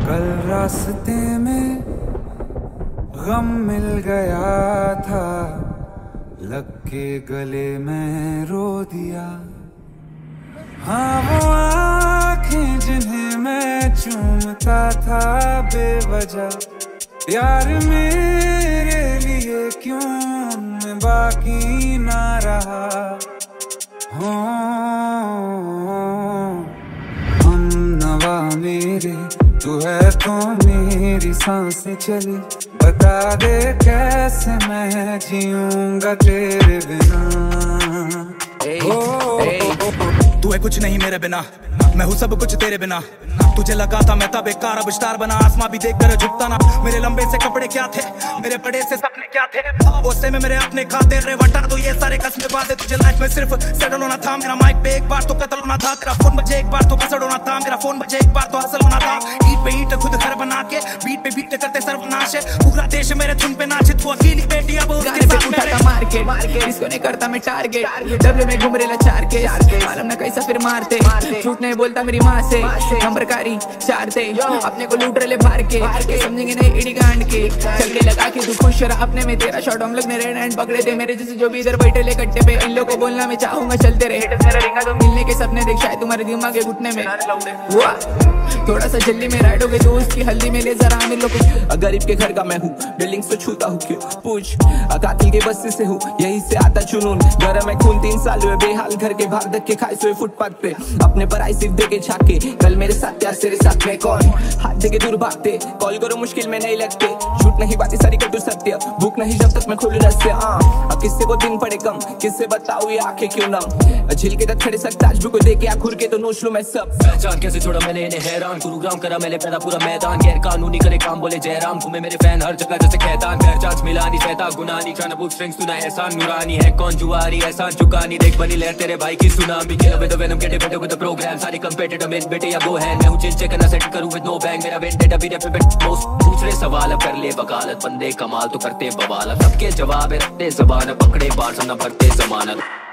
कल रास्ते में गम मिल गया था, लग के गले में रो दिया। हाँ वो आँखें जिन्हें मैं चूमता था बेवजह, प्यार मेरे लिए क्यों मैं बाकी ना रहा। हम नवा मेरे तू है तो मेरी सांसें चली, बता दे कैसे मैं जीऊंगा तेरे बिना। तू है कुछ नहीं मेरे बिना, मैं हूँ सब कुछ तेरे बिना। तुझे लगा था मैं था बेकार, अब स्टार बना, आसमां भी देख कर झुकता ना। मेरे लंबे से कपड़े क्या थे, मेरे बड़े से सपने क्या थे, ओसे में मेरे अपने खाते रे वटा। तो ये सारे कसमें बातें, तुझे लाइफ में सिर्फ सेटल होना था। मेरा माइक पे एक बार तो कत्ल होना था, तेरा फोन बजे एक बार तो कसड़ होना था, मेरा फोन बजे एक बार तो हसल होना था। ईट पे ईट खुद घर बना के बीट पे बीट करते सर्वनाश है, पूरा देश मेरे धुन पे नाचे। तू अकेली बेटी अब उसके साथ मेरे मार्केट इसको नहीं करता मैं टारगेट, डब्ल्यू में घूम रेला चार के मालूम ना कैसा फिर मारते। झूठ नहीं बोलता मेरी माँ से, नंबरकारी चार दे अपने को लूट रहे भार के, समझेंगे नहीं इडी गांड के। चल के लगा के तू खुश रहा अपने में, तेरा शॉट हम लोग ने रेड हैंड पकड़े थे। मेरे जैसे जो भी इधर बैठे ले कट्टे पे, इन लोग को बोलना मैं चाहूंगा चलते रहे। मेरा रिंगा तो मिलने के सपने देख, शायद तुम्हारे दिमाग के घुटने में थोड़ा सा जल्दी में राइड हो गई, तो उसकी हल्दी में ले जरा आमिर लोग। गरीब के घर का मैं हूँ, बिल्डिंग से छूता हूँ क्यों पूछ, कातिल के बस्ती से हूँ, यही से आता जुनून। गरम है खून 3 साल हुए बेहाल, घर के बाहर धक्के खाए सोए फुटपाथ पे। अपने पर आई सिर्फ देके झाके, कल मेरे साथ यार तेरे साथ में कौन, हाथ देके दूर भागते। कॉल करो मुश्किल में नहीं लगते, झूठ नहीं बातें सारी कटु सत्य, भूख नहीं जब तक मैं खुल रस्ते। अब किससे को दिन पड़े कम, किससे बताऊँ ये आंखें क्यों नम। झिल के तक खड़े सकता आज भी को देखे आँख खुर के तो नोच लूं मैं सब। पहचान कैसे छोड़ा मैंने इन्हें हैरान, गुरुग्राम करा मैंने पैदा पूरा मैदान। गैर कानूनी करे काम बोले जयराम, घूमे मेरे फैन हर जगह जैसे कहतान। खैर चांस मिला नहीं सहता गुनाह नहीं, खाना बुक स्ट्रिंग्स सुना एहसान नूरानी है कौन जुआरी एहसान चुकानी। देख बनी लहर तेरे भाई की tsunami, kill with the venom get it with the program. सारी कंपेटिटिव मेन बेटे या गो हैंड, मैं हूं चिल चेक ना सेट करूं विद नो बैंग। मेरा वेंडेटा भी रेपिट मोस्ट दूसरे सवाल अब कर ले वकालत, बंदे कमाल तो करते बवाल। सबके जवाब है रखते ज़बान, पकड़े बार सब न भरते जमानत।